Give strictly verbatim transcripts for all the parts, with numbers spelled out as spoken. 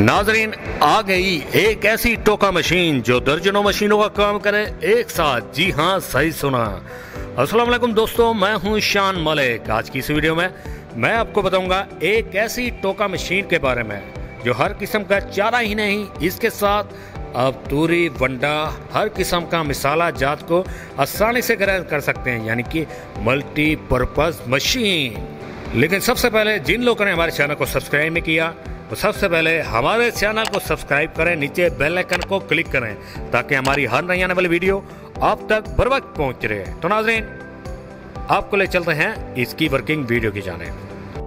नाजरीन, आ गई एक ऐसी टोका मशीन जो दर्जनों मशीनों का काम करे एक साथ। जी हाँ, सही सुना। अस्सलाम वालेकुम दोस्तों, मैं हूं शान मलिक। आज की इस वीडियो में मैं आपको बताऊंगा एक ऐसी टोका मशीन के बारे में जो हर किस्म का चारा ही नहीं, इसके साथ आप तूरी वंडा हर किस्म का मिसाला जात को आसानी से ग्राइंड कर सकते हैं, यानी कि मल्टीपर्पज मशीन। लेकिन सबसे पहले जिन लोगों ने हमारे चैनल को सब्सक्राइब नहीं किया तो सबसे पहले हमारे चैनल को सब्सक्राइब करें, नीचे बेल आइकन को क्लिक करें ताकि हमारी हर नई आने वाली वीडियो आप तक बर वक्त पहुंच रहे। तो नाज़रीन, आपको ले चलते हैं इसकी वर्किंग वीडियो की जानिब।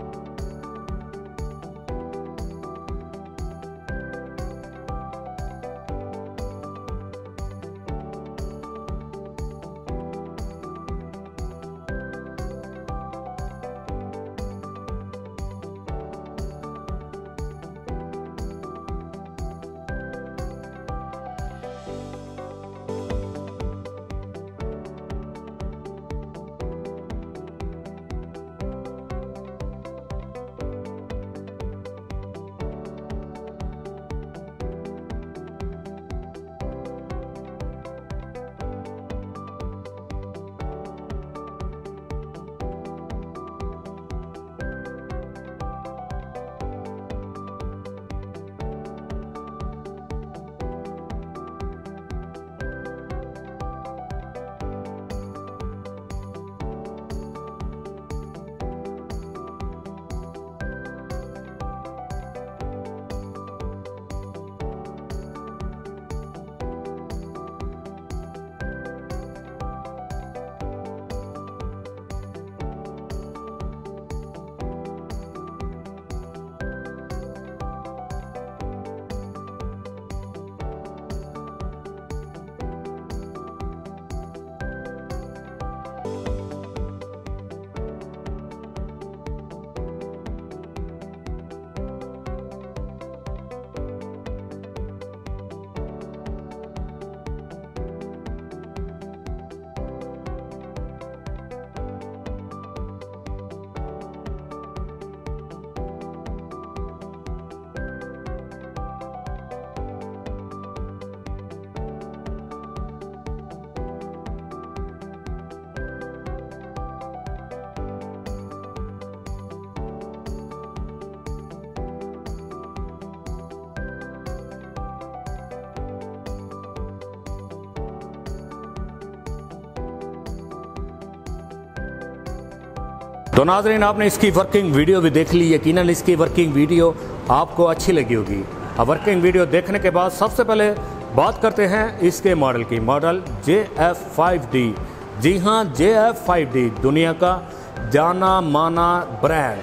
तो नाज़रीन, आपने इसकी वर्किंग वीडियो भी देख ली। यकीनन इसकी वर्किंग वीडियो आपको अच्छी लगी होगी। अब वर्किंग वीडियो देखने के बाद सबसे पहले बात करते हैं इसके मॉडल की। Model J F five D. जी हाँ, जे एफ फाइव डी दुनिया का जाना माना ब्रांड,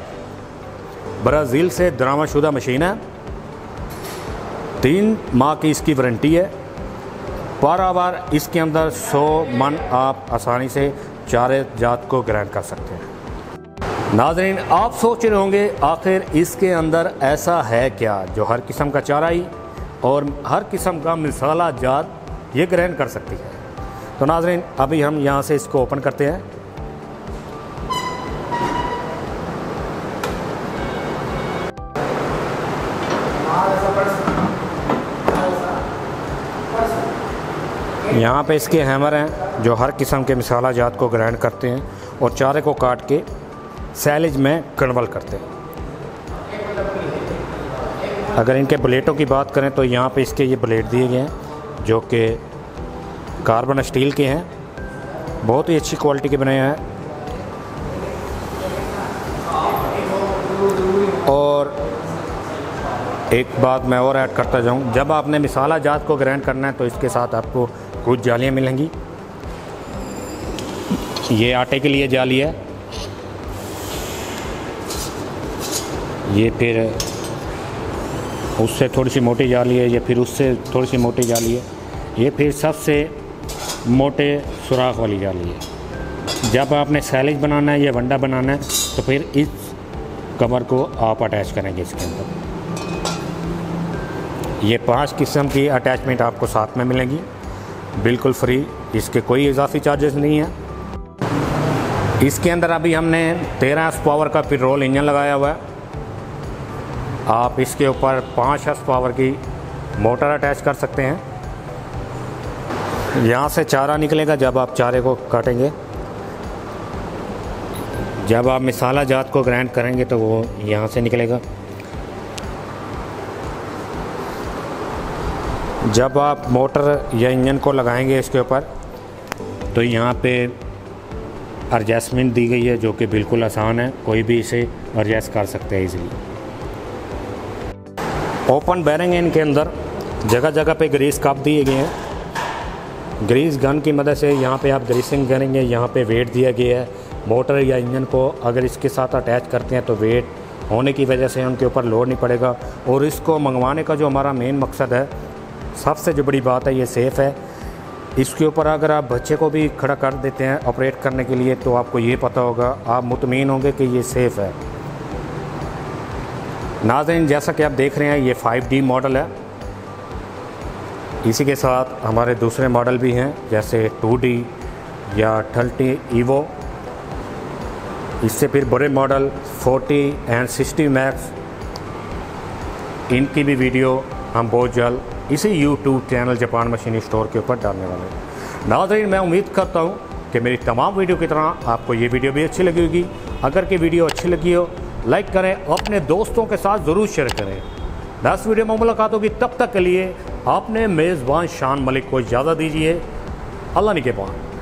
ब्राज़ील से दरामदशुदा मशीन है। तीन माह की इसकी वारंटी है। बार इसके अंदर सौ मन आप आसानी से चारे जात को ग्राइंड कर सकते हैं। नाज़रीन, आप सोच रहे होंगे आखिर इसके अंदर ऐसा है क्या जो हर किस्म का चाराई और हर किस्म का मिसाला जात ये ग्राइंड कर सकती है। तो नाज़रीन, अभी हम यहाँ से इसको ओपन करते हैं। यहाँ पे इसके हैमर हैं जो हर किस्म के मिसाला जात को ग्राइंड करते हैं और चारे को काट के सैलेज में कन्वर्ट करते हैं। अगर इनके ब्लेडों की बात करें तो यहाँ पे इसके ये ब्लेड दिए गए हैं जो कि कार्बन स्टील के हैं, बहुत ही अच्छी क्वालिटी के बने हैं। और एक बात मैं और ऐड करता जाऊँ, जब आपने मिसाला जात को ग्राइंड करना है तो इसके साथ आपको कुछ जालियाँ मिलेंगी। ये आटे के लिए जाली है, ये फिर उससे थोड़ी सी मोटी जाली है, ये फिर उससे थोड़ी सी मोटी जाली है, ये फिर सबसे मोटे सुराख वाली जाली है। जब आपने सैलेज बनाना है या वंडा बनाना है तो फिर इस कवर को आप अटैच करेंगे इसके अंदर। ये पांच किस्म की अटैचमेंट आपको साथ में मिलेंगी, बिल्कुल फ्री, इसके कोई इजाफी चार्जेस नहीं है। इसके अंदर अभी हमने तेरह पावर का पेट्रोल इंजन लगाया हुआ है। आप इसके ऊपर पाँच हॉर्स पावर की मोटर अटैच कर सकते हैं। यहाँ से चारा निकलेगा जब आप चारे को काटेंगे। जब आप मसाला जात को ग्राइंड करेंगे तो वो यहाँ से निकलेगा। जब आप मोटर या इंजन को लगाएंगे इसके ऊपर तो यहाँ पे एडजस्टमेंट दी गई है जो कि बिल्कुल आसान है, कोई भी इसे एडजस्ट कर सकते हैं इजीली। ओपन बैरिंग है, इनके अंदर जगह जगह पे ग्रीस कप दिए गए हैं। ग्रीस गन की मदद से यहाँ पे आप ग्रीसिंग करेंगे। यहाँ पे वेट दिया गया है। मोटर या इंजन को अगर इसके साथ अटैच करते हैं तो वेट होने की वजह से उनके ऊपर लोड नहीं पड़ेगा। और इसको मंगवाने का जो हमारा मेन मकसद है, सबसे जो बड़ी बात है, ये सेफ़ है। इसके ऊपर अगर आप बच्चे को भी खड़ा कर देते हैं ऑपरेट करने के लिए तो आपको ये पता होगा, आप मुतमईन होंगे कि ये सेफ़ है। नाज़रीन, जैसा कि आप देख रहे हैं ये फाइव डी मॉडल है। इसी के साथ हमारे दूसरे मॉडल भी हैं जैसे टू डी या थर्टी ईवो। इससे फिर बड़े model forty and sixty max, इनकी भी वीडियो हम बहुत जल्द इसी यूट्यूब चैनल जापान मशीनी स्टोर के ऊपर डालने वाले हैं। नाज़रीन, मैं उम्मीद करता हूँ कि मेरी तमाम वीडियो की तरह आपको ये वीडियो भी अच्छी लगी होगी। अगर कि वीडियो अच्छी लगी हो लाइक करें, अपने दोस्तों के साथ ज़रूर शेयर करें। नेक्स्ट वीडियो में मुलाकात होगी, तब तक के लिए आपने मेज़बान शान मलिक को इजाज़त दीजिए। अल्लाह निगहबान।